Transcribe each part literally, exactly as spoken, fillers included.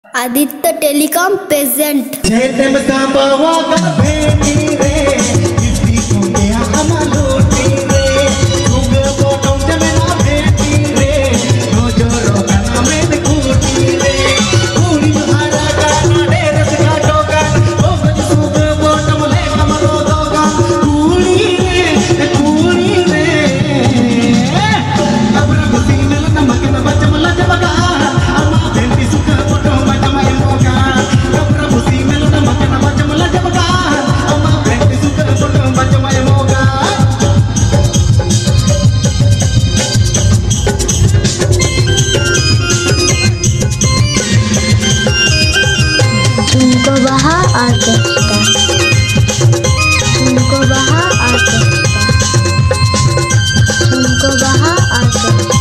Aditya telecom present तुमको वहाँ orchestra तुमको वहाँ आर्केस्ट्रा तुमको वहाँ orchestra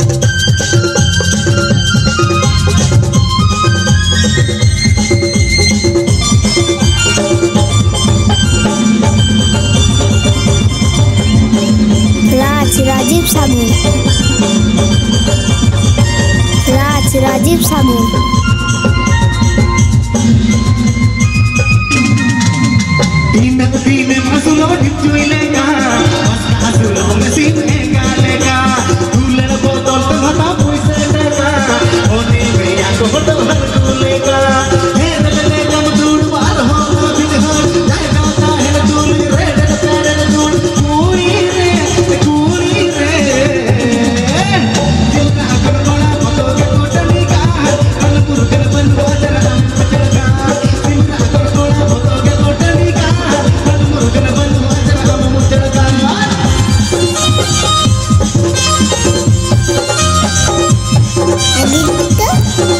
Raj Rajiv Samu Raj Rajiv Samu Dime más uno de tu ilega, más azul me sin egalega, tú le boto el tomate muy cerca, o ni me hago por todo el colega, el le le le tú al home with her, ya canta el tú le red el red el tú, curi re, curi re, दिल का कर बड़ा photo के कोटनी का, कल पुर के बंदो जरा जरा दिल का कर बड़ा फोटो के कोटनी का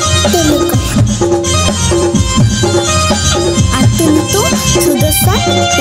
Atin itu sudah sah.